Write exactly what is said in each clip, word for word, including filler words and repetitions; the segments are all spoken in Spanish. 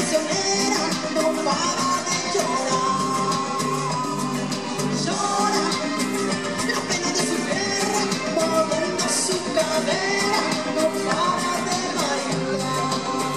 misionera no para de llorar. Llora la pena de su guerra, moviendo su cadera, no para de bailar.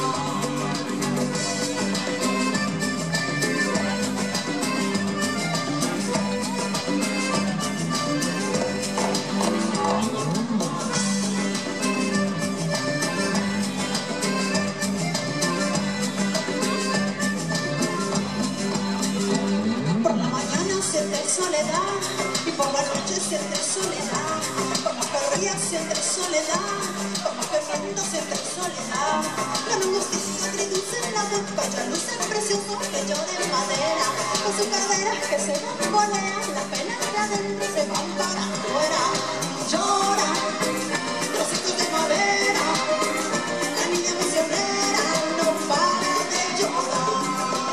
Siente soledad y por la noche siente soledad, por más que ría siente soledad, por más que miento siente soledad. Con un gustito agridulce en la boca ya luce precioso bello de madera, con sus caderas que se bambolean, las penas de adentro se van para afuera. Llora trocitos de madera, la niña misionera no para de llorar.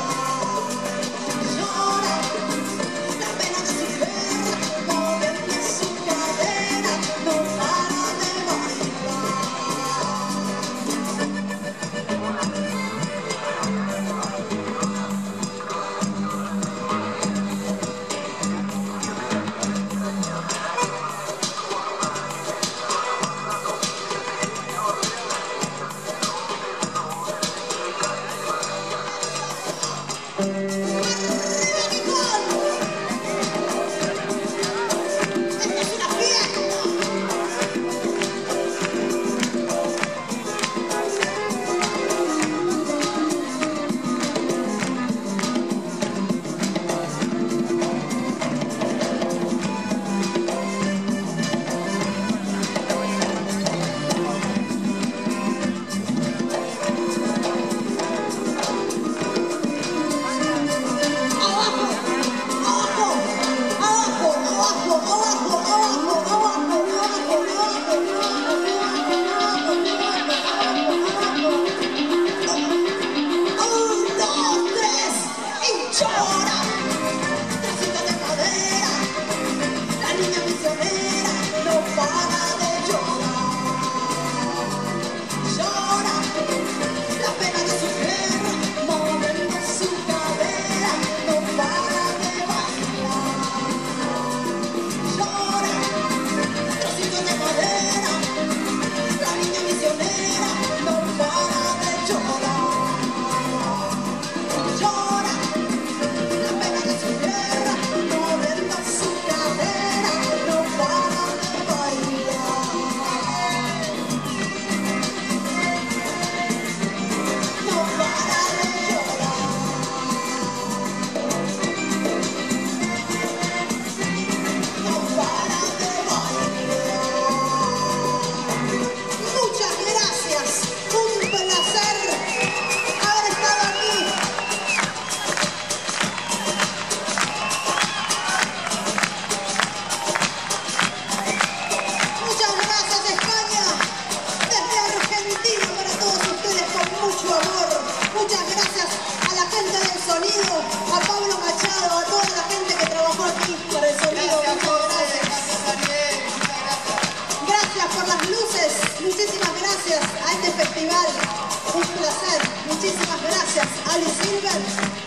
A Pablo Machado, a toda la gente que trabajó aquí por el sonido. Gracias, muchas gracias. Gracias, gracias. Gracias por las luces, muchísimas gracias a este festival. Un placer, muchísimas gracias. Ali Silver.